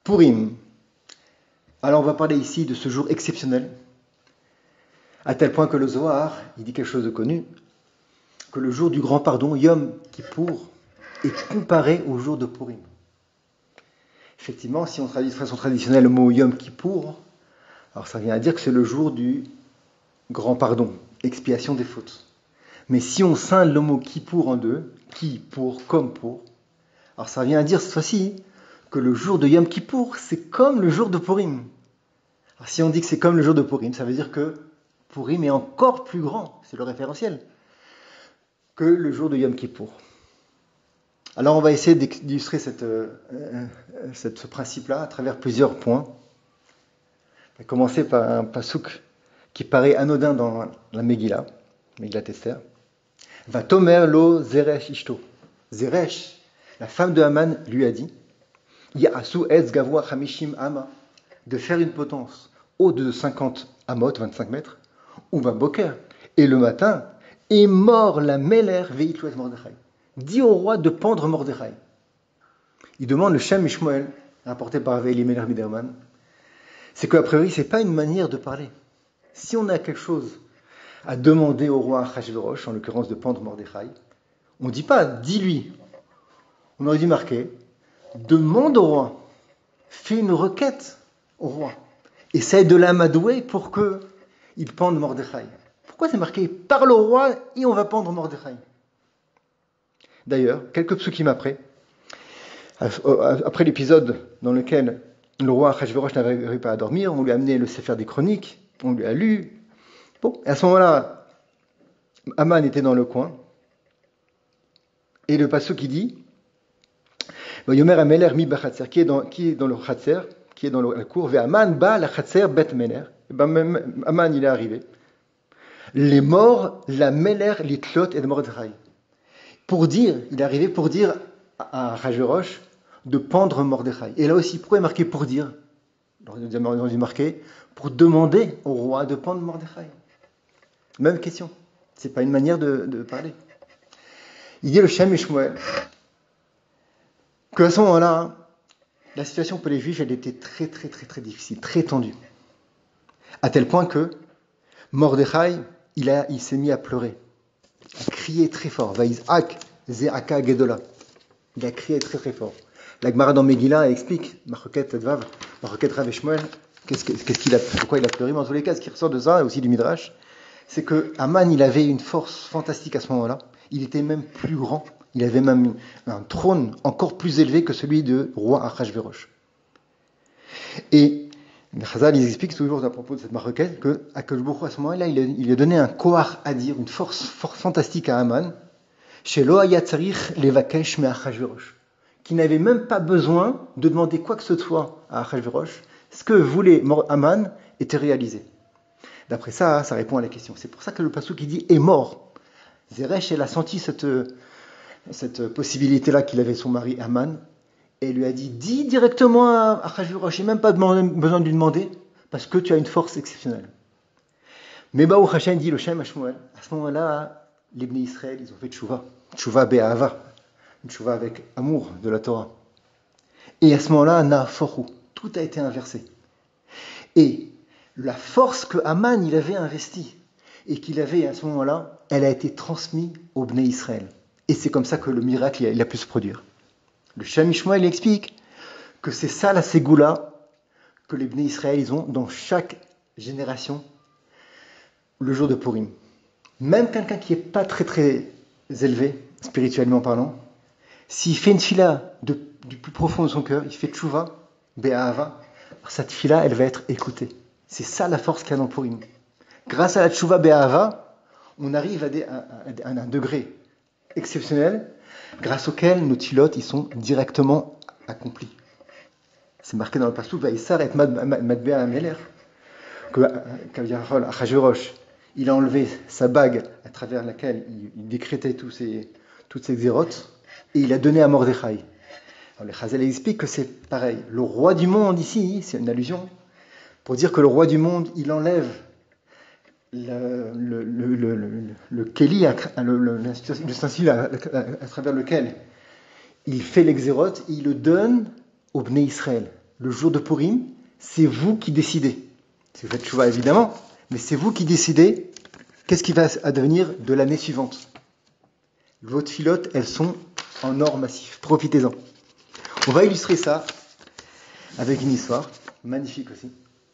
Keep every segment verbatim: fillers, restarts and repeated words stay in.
Purim. Alors on va parler ici de ce jour exceptionnel, à tel point que le Zohar, il dit quelque chose de connu, que le jour du grand pardon, Yom Kippour, est comparé au jour de Purim. Effectivement, si on traduit de façon traditionnelle le mot Yom Kippour, alors ça vient à dire que c'est le jour du grand pardon, expiation des fautes. Mais si on scinde le mot Kippour en deux, qui pour, comme pour, alors ça vient à dire cette fois-ci que le jour de Yom Kippour, c'est comme le jour de Purim. Alors si on dit que c'est comme le jour de Purim, ça veut dire que Purim est encore plus grand, c'est le référentiel, que le jour de Yom Kippour. Alors on va essayer d'illustrer cette, euh, cette, ce principe-là à travers plusieurs points. On va commencer par un pasouk qui paraît anodin dans la Megillah, Megillat Esther. Va tomer lo Zeresh ishto. Zeresh, la femme de Haman, lui a dit Ya'asu etz gavua chamishim ama, de faire une potence haute de cinquante amot, vingt-cinq mètres, ou va boker, et le matin, est mort la Meler veitlu et Mordechai. Dit au roi de pendre Mordechai. Il demande le Shem Mishmoel, rapporté par Avé Elimelech Biderman. C'est qu'a priori, ce n'est pas une manière de parler. Si on a quelque chose à demander au roi Achashverosh, en l'occurrence de pendre Mordechai, on ne dit pas dis-lui. On aurait dû marquer demande au roi, fais une requête au roi, essaye de l'amadouer pour qu'il pende Mordechai. Pourquoi c'est marqué parle au roi et on va pendre Mordechai? D'ailleurs, quelques psukim après, après l'épisode dans lequel le roi Achashverosh n'avait pas à dormir, on lui a amené le Sefer des Chroniques, on lui a lu. Bon, et à ce moment-là, Haman était dans le coin, et le pasuk qui dit Yomer Ameler mi bachatzer, qui est dans qui est dans le chatzer, qui est dans la cour, ve Haman ba la chatzer bet Meler. Ben, Haman il est arrivé. Les morts, la Meler, les tlot et de Mordechai. Pour dire, il est arrivé pour dire à Achashverosh de pendre Mordechai. Et là aussi, pourquoi il est marqué pour dire? On a marqué pour demander au roi de pendre Mordechai. Même question. C'est pas une manière de, de parler. Il dit le Shem Mishmoel qu'à ce moment-là, la situation pour les Juifs, elle était très très très très difficile, très tendue, à tel point que Mordechai, il a, il s'est mis à pleurer, à crier très fort. Vaïzak ze'aka gedola. Il a crié très très fort. La Gemara dans Megillah explique, Machoket Advav, Machoket Rav Shmuel, qu'est-ce, qu'est-ce qu'il a, pourquoi il a pleuré. Mais en tous les cas, ce qui ressort de ça, et aussi du Midrash, c'est que Haman, il avait une force fantastique à ce moment-là. Il était même plus grand. Il avait même un trône encore plus élevé que celui de roi Achashverosh. Et les Chazal, ils expliquent toujours à propos de cette Machoket que Akadosh Baruch Hu, à ce moment-là, il a, il a donné un koach à dire, une force, force fantastique à Haman, chez Lo Haya Tzarich Levakesh me Achashverosh, qui n'avait même pas besoin de demander quoi que ce soit à Achashverosh. Ce que voulait Haman était réalisé. D'après ça, ça répond à la question. C'est pour ça que le pasuk qui dit est mort. Zeresh, elle a senti cette, cette possibilité-là qu'il avait son mari Haman, et lui a dit dis directement à Achashverosh, j'ai même pas besoin de lui demander, parce que tu as une force exceptionnelle. Mais Baruch Hashem dit le Shem Shmuel, à ce moment-là, les Bnei Israël, ils ont fait tchouva, tchouva be'ahava, une tchouva avec amour de la Torah. Et à ce moment-là, na'aforu, tout a été inversé. Et la force que Haman il avait investie et qu'il avait à ce moment-là, elle a été transmise au Bnei Israël. Et c'est comme ça que le miracle il a pu se produire. Le Shem Mishmoel explique que c'est ça la ségoula que les Bnei Israël ils ont dans chaque génération le jour de Purim. Même quelqu'un qui n'est pas très très élevé, spirituellement parlant, s'il fait une fila de, du plus profond de son cœur, il fait tchouva, be'ahava, cette fila elle va être écoutée. C'est ça la force qu'il y a dans Purim. Grâce à la tchouva be'ahava, on arrive à, des, à, à, à un degré exceptionnel, grâce auquel nos tilotes ils sont directement accomplis. C'est marqué dans le pasuk Vaïsar et Madbea Ameler que Achashverosh il a enlevé sa bague à travers laquelle il, il décrétait tous ces, toutes ces xérotes et il a donné à Mordechai. Alors les Chazal expliquent que c'est pareil. Le roi du monde ici, c'est une allusion pour dire que le roi du monde il enlève le, le, le, le, le, le kéli, l'ustensile à, à, à travers lequel il fait l'exérote, il le donne au Bnei Israël. le jour de Purim, c'est vous qui décidez. Si vous faites tchouva, évidemment, mais c'est vous qui décidez qu'est-ce qui va advenir de l'année suivante. Vos filotes, elles sont en or massif. Profitez-en. On va illustrer ça avec une histoire magnifique aussi.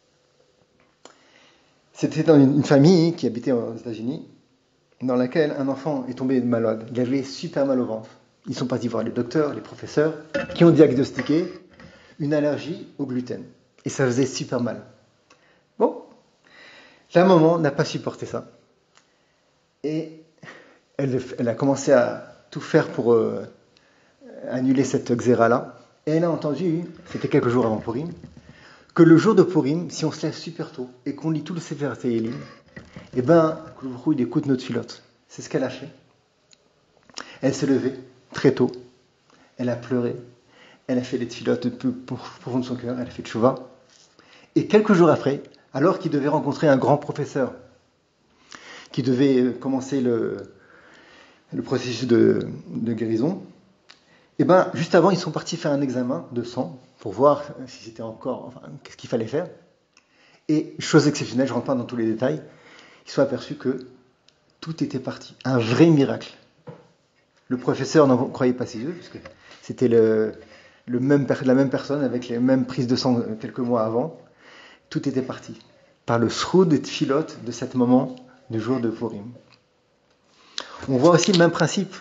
C'était dans une famille qui habitait aux États-Unis, dans laquelle un enfant est tombé malade. Il avait super mal au ventre. Ils sont partis voir les docteurs, les professeurs, qui ont diagnostiqué une allergie au gluten. Et ça faisait super mal. Bon, la maman n'a pas supporté ça. Et elle, elle a commencé à tout faire pour euh, annuler cette xéra-là. Et elle a entendu, c'était quelques jours avant Purim, que le jour de Purim, si on se lève super tôt et qu'on lit tout le Sefer Tehillim, eh ben, il écoute notre filote. C'est ce qu'elle a fait. Elle s'est levée très tôt. Elle a pleuré. Elle a fait les tfilotes pour profond de son cœur. Elle a fait tchouva. Et quelques jours après, alors qu'il devait rencontrer un grand professeur, qui devait commencer le, le processus de, de guérison, et ben, juste avant, ils sont partis faire un examen de sang pour voir si c'était encore, enfin, qu'est-ce qu'il fallait faire. Et chose exceptionnelle, je ne rentre pas dans tous les détails, ils se sont aperçus que tout était parti. Un vrai miracle. Le professeur n'en croyait pas ses yeux, parce que c'était le, le même, la même personne avec les mêmes prises de sang quelques mois avant. Tout était parti par le sroud et tfilot de ce moment du jour de Purim. On voit aussi le même principe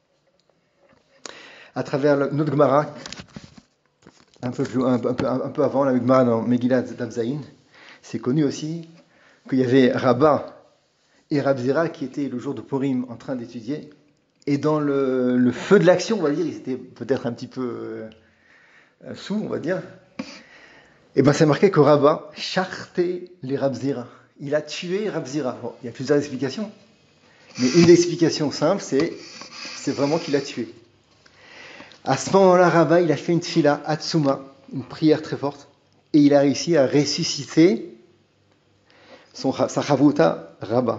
à travers le, notre Gemara, un peu, plus, un, un, peu, un peu avant, la Gemara dans Megillah d'Avzaïn. C'est connu aussi qu'il y avait Rabbah et Rab Zera qui étaient le jour de Purim en train d'étudier. Et dans le, le feu de l'action, on va dire, ils étaient peut-être un petit peu euh, sous, on va dire. Et bien c'est marqué que Rabbah charté les Rab Zera. Il a tué Rab Zera. Bon, il y a plusieurs explications. Mais une des explications simples, c'est, c'est vraiment qu'il a tué. À ce moment-là, Rabbah, il a fait une tfila, Hatsuma, une prière très forte, et il a réussi à ressusciter son, sa Chavuta Rabbah.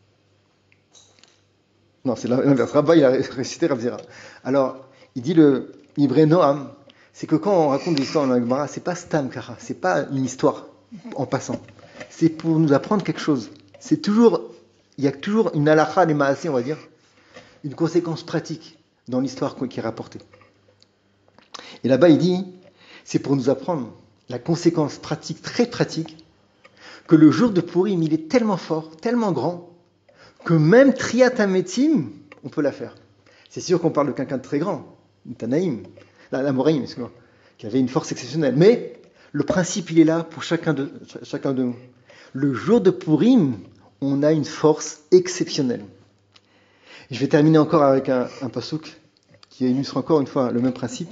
Non, c'est l'inverse. Rabbah, il a ressuscité Rab Zera. Alors, il dit le Ibré Noam, c'est que quand on raconte des histoires dans la Gemara, c'est pas Stam Kara, c'est pas une histoire en passant. C'est pour nous apprendre quelque chose. C'est toujours, il y a toujours une halakha, les maasé, on va dire, une conséquence pratique dans l'histoire qui est rapportée. Et là-bas, il dit, c'est pour nous apprendre la conséquence pratique, très pratique, que le jour de Purim, il est tellement fort, tellement grand, que même Triat HaMetim, on peut la faire. C'est sûr qu'on parle de quelqu'un de très grand, Tanaïm, la, la Moraïm, excuse-moi, qui avait une force exceptionnelle. Mais le principe, il est là pour chacun de, chacun de nous. Le jour de Purim, on a une force exceptionnelle. Je vais terminer encore avec un, un passouk qui illustre encore une fois le même principe.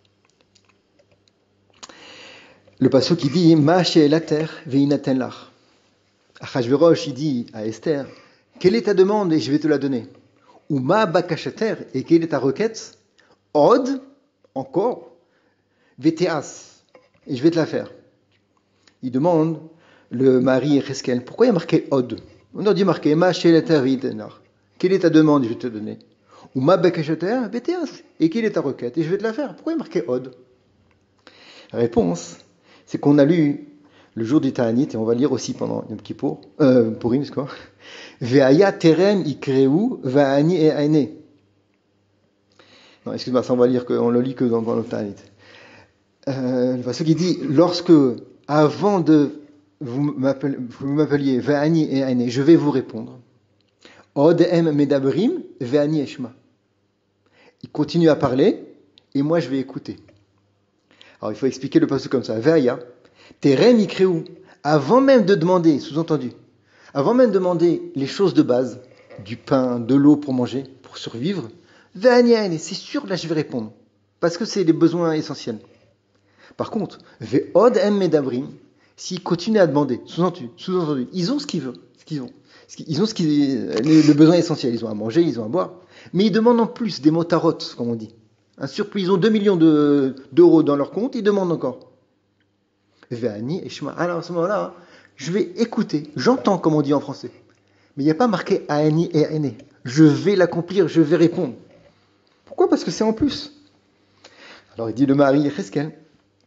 Le passouk qui dit Ma she'elater ve'inaten lach. Achashverosh, il dit à Esther, quelle est ta demande et je vais te la donner. Ou ma bakashater, et quelle est ta requête? Od, encore, veteas, et je vais te la faire. Il demande le mari Cheskel, pourquoi il y a marqué Od? On a dit marqué Ma she'elater ve'inaten lach. Quelle est ta demande et je vais te donner. Ou ma bakashater, veteas, et quelle est ta requête et je vais te la faire. Pourquoi il y a marqué Od? La réponse, c'est qu'on a lu le jour du Ta'anit, et on va lire aussi pendant Yom Kippour, euh, Purim, c'est quoi? Ve'aya terem ikreu va'ani e aine. Non, excuse-moi, ça on va lire, que, on le lit que dans, dans le Ta'anit. Euh, ce qui dit, lorsque, avant de vous, m'appel, vous m'appeliez va'ani e aine, je vais vous répondre. Od em medabrim ve'ani eshma. Il continue à parler, et moi je vais écouter. Alors il faut expliquer le passage comme ça. Ve'aya, terem ikreu, avant même de demander, sous-entendu, avant même de demander les choses de base, du pain, de l'eau pour manger, pour survivre, ve'ani, c'est sûr, là je vais répondre, parce que c'est les besoins essentiels. Par contre, ve'od em medabrim, s'ils continuent à demander, sous-entendu, sous-entendu, ils ont ce qu'ils veulent, ce qu'ils ont, ils ont ce qu'ils, les, les besoins essentiels, ils ont à manger, ils ont à boire, mais ils demandent en plus des motarotes, comme on dit. Un surplus, ils ont deux millions de, d'euros dans leur compte, ils demandent encore. Ve'ani eshma. Alors à ce moment-là, je vais écouter, j'entends comme on dit en français. Mais il n'y a pas marqué Aani et Aene. Je vais l'accomplir, je vais répondre. Pourquoi? Parce que c'est en plus. Alors il dit le mari Cheskel,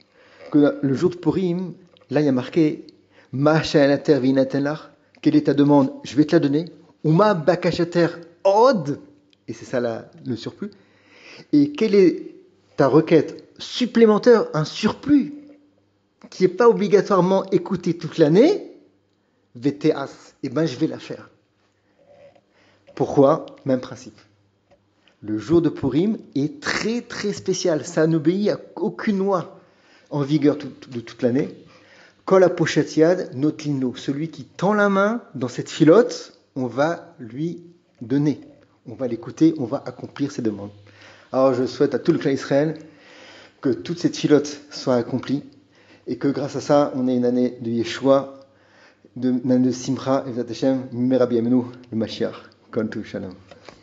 que le jour de Purim, là il y a marqué Ma sha'alater v'inaten lach, quelle est ta demande, je vais te la donner. Ou ma bakashater od, et c'est ça la, le surplus. Et quelle est ta requête supplémentaire, un surplus, qui n'est pas obligatoirement écouté toute l'année, vteas, et ben je vais la faire. Pourquoi? Même principe. Le jour de Purim est très très spécial, ça n'obéit à aucune loi en vigueur tout, de toute l'année. Kol hapochet yad notlin, celui qui tend la main dans cette filote, on va lui donner, on va l'écouter, on va accomplir ses demandes. Alors je souhaite à tout le clan Israël que toute cette filote soit accomplie et que grâce à ça, on ait une année de Yeshua, de, une année de Simcha, et V'zat Hashem, Mimei Rabbi Yaminu, le Mashiach. Kol Tov Shalom.